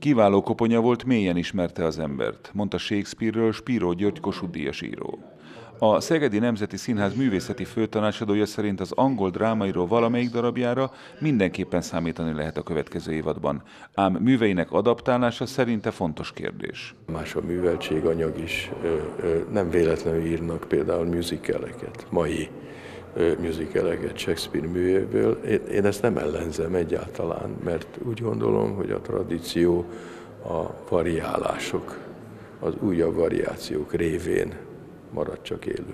Kiváló koponya volt, mélyen ismerte az embert, mondta Shakespeare-ről Spiró György Kossuth Díjas író. A Szegedi Nemzeti Színház művészeti főtanácsadója szerint az angol drámaíró valamelyik darabjára mindenképpen számítani lehet a következő évadban, ám műveinek adaptálása szerinte fontos kérdés. Más a műveltséganyag is, nem véletlenül írnak például musicaleket, mai musicaleket Shakespeare művéből. Én ezt nem ellenzem egyáltalán, mert úgy gondolom, hogy a tradíció, a variálások, az újabb variációk révén marad csak élő.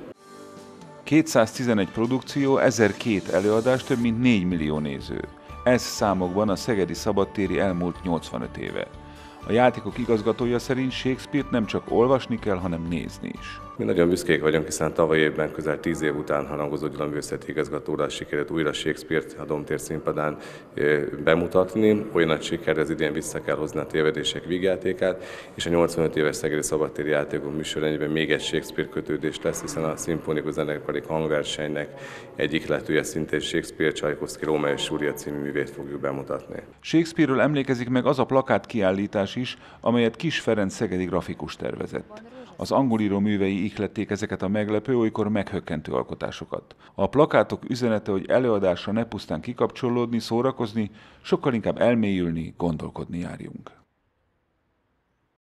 211 produkció, 1002 előadás, több mint 4 millió néző. Ez számokban a szegedi szabadtéri elmúlt 85 éve. A játékok igazgatója szerint Shakespeare-t nem csak olvasni kell, hanem nézni is. Mi nagyon büszkék vagyunk, hiszen tavaly évben közel 10 év után Harangozó Gyula művészeti igazgatóra sikerült újra Shakespeare-t a Domtér színpadán bemutatni. Olyan nagy siker, ez idén vissza kell hozni a Tévedések vígjátékát, és a 85 éves szegedi szabadtéri játékok műsorrendjében még egy Shakespeare kötődés lesz, hiszen a szimfonikus zenekari hangversenynek egyik letője szintén Shakespeare, Csajkovszky Rómeó és Júlia című művét fogjuk bemutatni. Shakespeare-ről emlékezik meg az a plakát kiállítás is, amelyet Kiss Ferenc szegedi grafikus tervezett. Az angolíró művei ihlették ezeket a meglepő, olykor meghökkentő alkotásokat. A plakátok üzenete, hogy előadásra ne pusztán kikapcsolódni, szórakozni, sokkal inkább elmélyülni, gondolkodni járjunk.